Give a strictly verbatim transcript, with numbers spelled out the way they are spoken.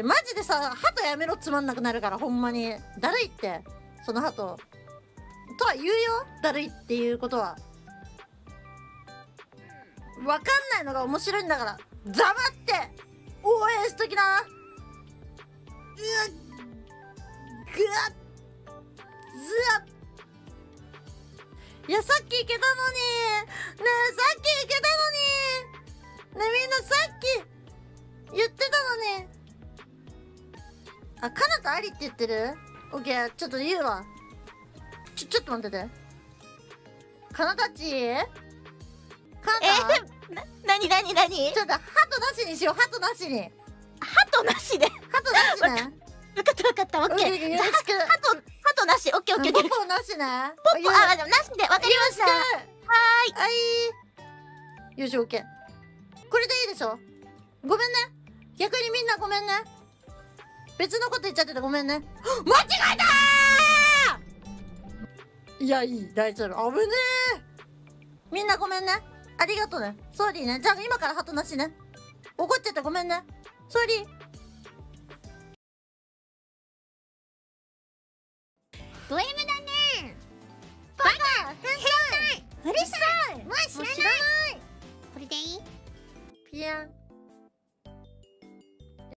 え、マジでさ、鳩やめろ、つまんなくなるから、ほんまに。だるいって、その鳩。とは言うよ、だるいっていうことは。わかんないのが面白いんだから、黙って応援しときな。うわっ、ぐわっ、ずわっ。いや、さっきいけたのに。ねえ、さっきいけたのに。ねえ、みんなさっき言ってたのに。あ、かなたありって言ってる？オッケー、ちょっと言うわ。ちょ、ちょっと待ってて。かなたちかなた、 えー、な、なになになに？ ちょっと、鳩なしにしよう、鳩なしに。 鳩なしで。 鳩なしね。 わかったわかった、オッケー。 よろしく。 鳩、鳩なし、オッケーオッケーオッケー。 ポポなしね。 ポッポ、あ、でもなしで、わかりました。はーい。 はい。よし、オッケー。これでいいでしょ？ごめんね。逆にみんなごめんね。別のこと言っちゃっててごめんね。間違えたー！いや、いい。大丈夫。危ねえ。みんなごめんね。ありがとうね。ソーリーね。じゃあ今から鳩なしね。怒っちゃってごめんね。ソーリー。 ド M だね。 バカ変態うるさい。 もう知らない。 これでいい？ ピアン。